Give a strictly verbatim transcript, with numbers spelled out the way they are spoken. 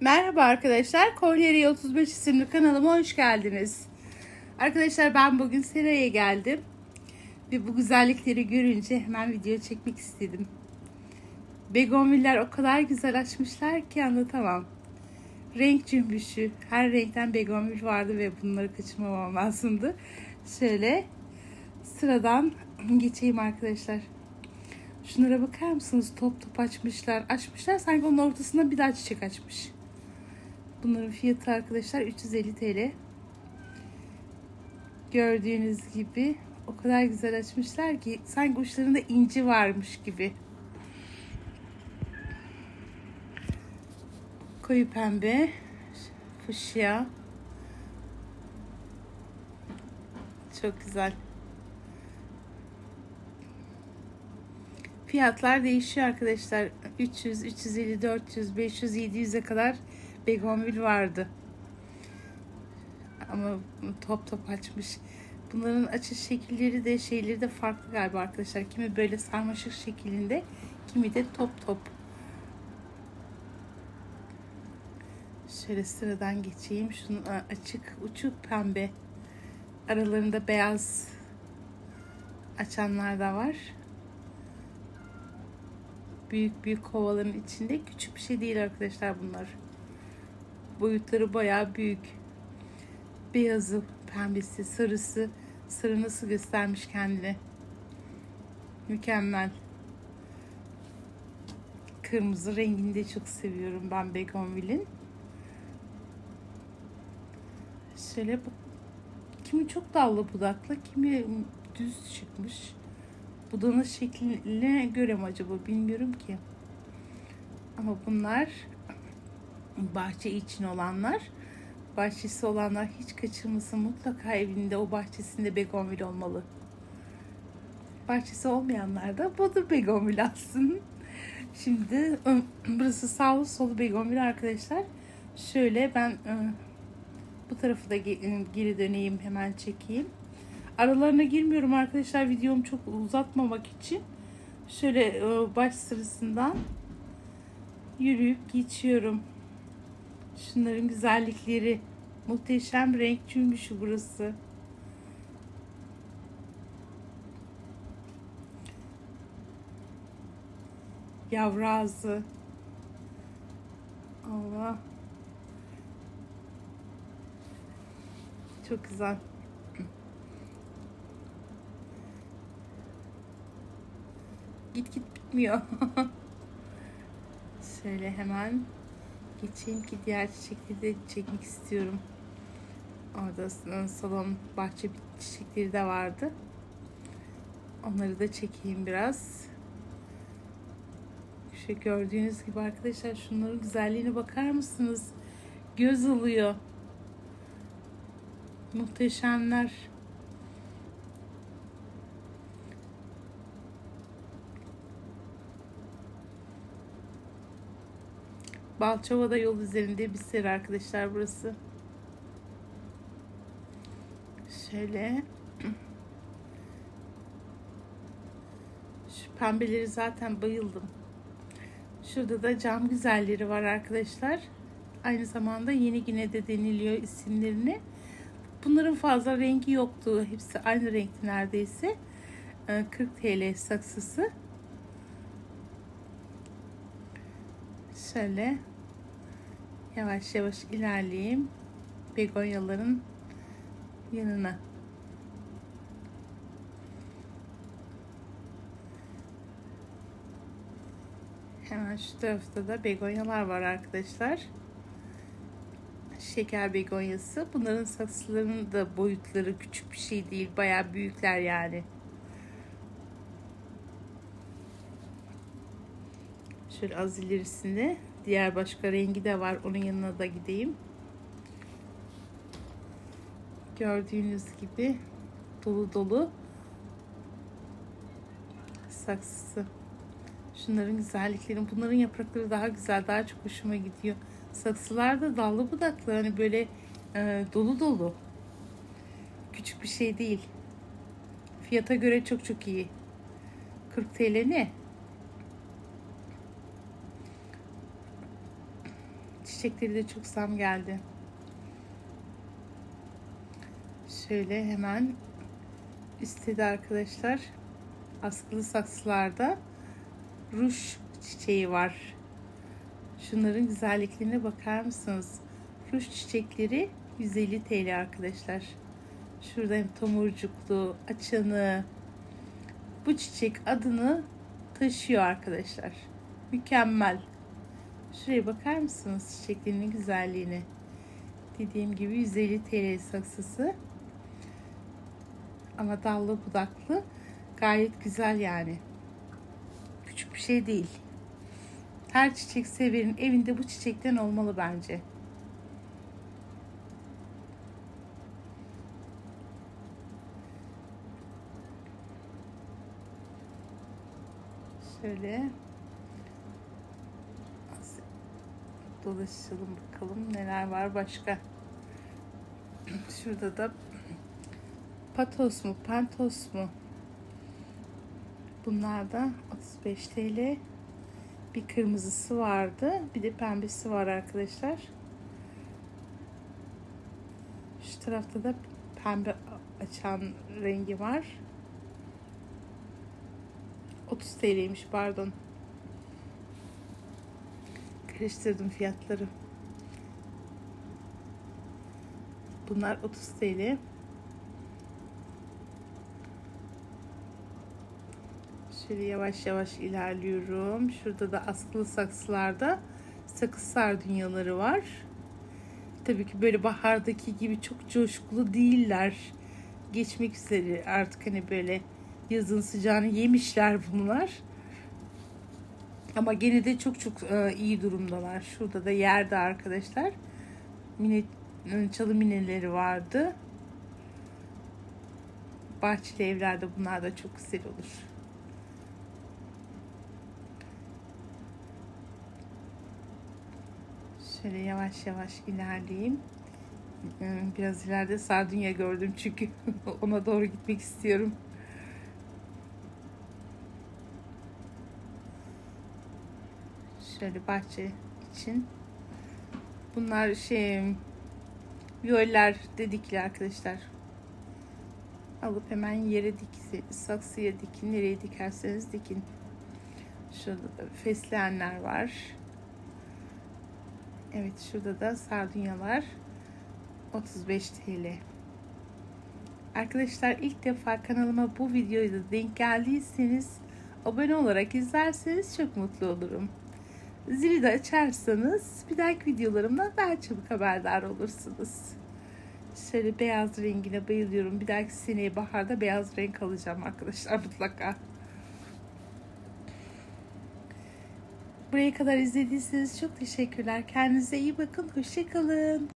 Merhaba arkadaşlar, Kolyeri otuz beş isimli kanalıma hoş geldiniz. Arkadaşlar ben bugün Sera'ya geldim. Ve bu güzellikleri görünce hemen video çekmek istedim. Begonviller o kadar güzel açmışlar ki anlatamam. Renk cümbüşü, her renkten begonvil vardı ve bunları kaçırmamam lazımdı. Şöyle sıradan geçeyim arkadaşlar. Şunlara bakar mısınız? Top top açmışlar. Açmışlar sanki onun ortasında bir daha çiçek açmış. Bunların fiyatı arkadaşlar üç yüz elli TL. Gördüğünüz gibi o kadar güzel açmışlar ki sanki uçlarında inci varmış gibi. Koyu pembe, fuşya. Çok güzel. Fiyatlar değişiyor arkadaşlar. üç yüz, üç yüz elli, dört yüz, beş yüz, yedi yüze kadar begonvil vardı. Ama top top açmış. Bunların açış şekilleri de şeyleri de farklı galiba arkadaşlar. Kimi böyle sarmaşık şeklinde, kimi de top top. Şöyle sıradan geçeyim. Şunun açık uçuk pembe. Aralarında beyaz açanlar da var. Büyük büyük kovaların içinde, küçük bir şey değil arkadaşlar bunlar. Boyutları bayağı büyük. Beyazı, pembesi, sarısı. Sarı nasıl göstermiş kendini. Mükemmel. Kırmızı rengini de çok seviyorum ben begonvilin. Şöyle bak. Kimi çok dallı budaklı, kimi düz çıkmış. Budanın şekline göre mi acaba bilmiyorum ki. Ama bunlar bahçe için olanlar. Bahçesi olanlar hiç kaçırmasın, mutlaka evinde o bahçesinde begonvil olmalı. Bahçesi olmayanlar da bodur begonvil alsın. Şimdi burası sağlı solu begonvil arkadaşlar. Şöyle ben bu tarafı da geri döneyim, hemen çekeyim. Aralarına girmiyorum arkadaşlar, videomu çok uzatmamak için. Şöyle baş sırasından yürüyüp geçiyorum. Şunların güzellikleri. Muhteşem renk cümbüşü burası. Yavru ağzı. Allah. Çok güzel. Git git bitmiyor. Şöyle hemen geçeyim ki diğer çiçekleri de çekmek istiyorum. Orada salon bahçe çiçekleri de vardı. Onları da çekeyim biraz. Şu gördüğünüz gibi arkadaşlar, şunların güzelliğine bakar mısınız? Göz alıyor. Muhteşemler. Balçova'da yol üzerinde bir sera arkadaşlar burası. Şöyle. Şu pembeleri zaten bayıldım. Şurada da cam güzelleri var arkadaşlar. Aynı zamanda yeni yine de deniliyor isimlerini. Bunların fazla rengi yoktu. Hepsi aynı renkti neredeyse. kırk TL saksısı. Şöyle yavaş yavaş ilerleyeyim begonyaların yanına. Hemen şu tarafta da begonyalar var arkadaşlar. Şeker begonyası. Bunların saksılarının da boyutları küçük bir şey değil. Bayağı büyükler yani. Şöyle az ilerisinde diğer başka rengi de var. Onun yanına da gideyim. Gördüğünüz gibi dolu dolu saksısı. Şunların güzellikleri. Bunların yaprakları daha güzel. Daha çok hoşuma gidiyor. Saksılar da dallı budaklı. Hani böyle e, dolu dolu. Küçük bir şey değil. Fiyata göre çok çok iyi. kırk TL ne? çiçekleri de çok zam geldi. Şöyle hemen üstte arkadaşlar askılı saksılarda ruj çiçeği var. Şunların güzelliklerine bakar mısınız? Ruj çiçekleri yüz elli TL arkadaşlar. Şurada hem tomurcuklu, açanı. Bu çiçek adını taşıyor arkadaşlar. Mükemmel. Şuraya bakar mısınız çiçeklerinin güzelliğine? Dediğim gibi yüz elli TL saksısı. Ama dallı budaklı. Gayet güzel yani. Küçük bir şey değil. Her çiçek severin evinde bu çiçekten olmalı bence. Şöyle dolaşalım bakalım neler var başka. Şurada da patos mu, pentos mu? Bunlar da otuz beş TL. Bir kırmızısı vardı, bir de pembesi var arkadaşlar. Şu tarafta da pembe açan rengi var. otuz TL'ymiş, pardon. Karıştırdım fiyatları. Bunlar otuz TL. Şöyle yavaş yavaş ilerliyorum. Şurada da askılı saksılarda sakız sardunyaları var. Tabii ki böyle bahardaki gibi çok coşkulu değiller. Geçmek üzere artık, hani böyle yazın sıcağını yemişler bunlar. Ama gene de çok çok iyi durumdalar. Şurada da yerde arkadaşlar mine, çalı mineleri vardı. Bahçeli evlerde bunlar da çok güzel olur. Şöyle yavaş yavaş ilerleyeyim. Biraz ileride sardunya gördüm çünkü ona doğru gitmek istiyorum. Şöyle bahçe için. Bunlar şey viyoller dedikli arkadaşlar. Alıp hemen yere dikin, saksıya dikin, nereye dikerseniz dikin. Şurada da fesleğenler var. Evet, şurada da sardunyalar otuz beş TL. Arkadaşlar ilk defa kanalıma bu videoyu da denk geldiyseniz abone olarak izlerseniz çok mutlu olurum. Zili de açarsanız bir dahaki videolarımdan daha çabuk haberdar olursunuz. Şöyle beyaz rengine bayılıyorum. Bir dahaki seneye baharda beyaz renk alacağım arkadaşlar mutlaka. Buraya kadar izlediyseniz çok teşekkürler. Kendinize iyi bakın. Hoşça kalın.